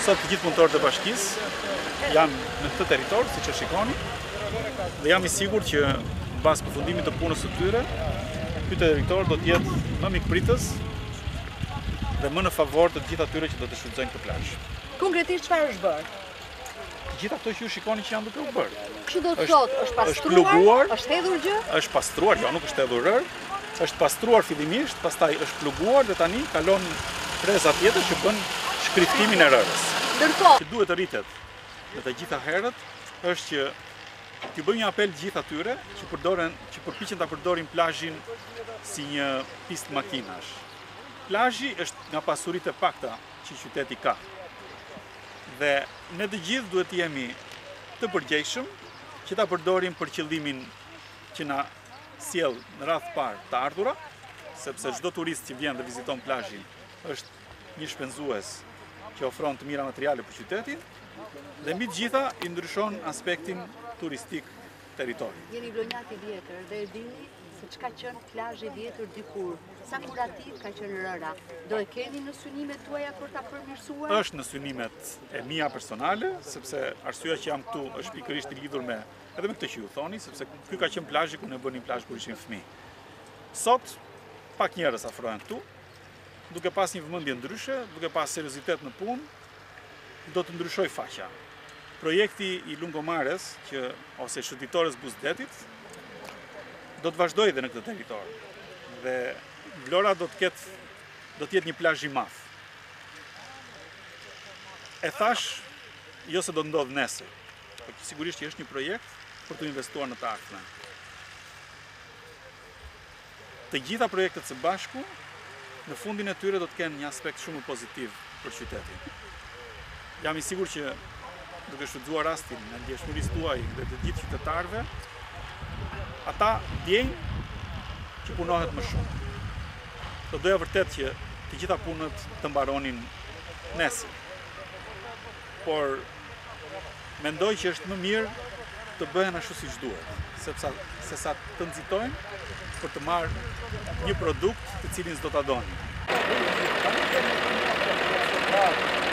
sot të gjithë punëtorët e bashkisë janë në këtë territor, siç e shikoni, dhe jam I sigurt që pas përfundimit të punës së tyre, ky territor do të jetë më mikpritës dhe më në favor të gjithë atyre që do të shfrytëzojnë këtë plazh. Konkretisht çfarë është bërë? Të gjitha ato që ju shikoni që janë duke u bërë. Kështu do të thotë, është pastruar, është pluguar, është hedhur gjë? Është pastruar, jo, nuk është hedhur rër. Është pastruar fillimisht, pastaj është pluguar dhe tani kalon freza tjetër që bën shkriftimin e rërës. Ndërkohë, Që duhet të rritet në të gjitha herët është që t'ju bëjmë një apel gjithë atyre që përpiqen ta përdorin plazhin si një pistë makinash. Plazhi është nga pasuritë e pakta që qyteti ka. Dhe ne të gjithë duhet të jemi të përgjegjshëm që ta përdorim për qëllimin që na sjell në radhë parë të ardhura, sepse çdo turist që vjen dhe viziton plazhin është një shpenzues që ofron të mira materiale për qytetin dhe mbi të gjitha I ndryshon aspektin turistik territorit. jeni vlonjat I vjetër dhe e dini se çka qenë plazhi I vjetër dikur. Sa kurativ ka qenë rëra. Do e keni në synimet tuaja për ta përmirësuar? Është në synimet e mia personale, sepse arsyeja që jam këtu është pikërisht I lidhur edhe me këtë që ju thoni, sepse ky ka qenë plazhi ku ne bënim plazh kur ishim fëmijë. Sot pak njerëz afrohen këtu, duke pas një vëmendje ndryshe, duke pas seriozitet në punë, do të ndryshoj faqja. Projekti I Lungomares, ose shëndetores Buzdetit, do të vazhdojë edhe në këtë territor. Dhe Vlora do të jetë një plazh I madh. E thash, jo se do të ndodh nesër, por sigurisht që është një projekt për të investuar në të ardhmen. Të gjitha projektet së bashku, në fundin e tyre do të kenë një aspekt shumë pozitiv për qytetin. Jam I sigurt që duke shfrytzuar rastin në ndjeshmërisë tuaj dhe të gjithë qytetarëve, ata ndjejnë që punohet më shumë. Do doja vërtet që të gjitha punët të mbaronin nesër. Por mendoj që është më mirë të bëhen ashtu siç duhet, sesa të nxitojnë për të marrë një produkt të cilin s'do ta donin.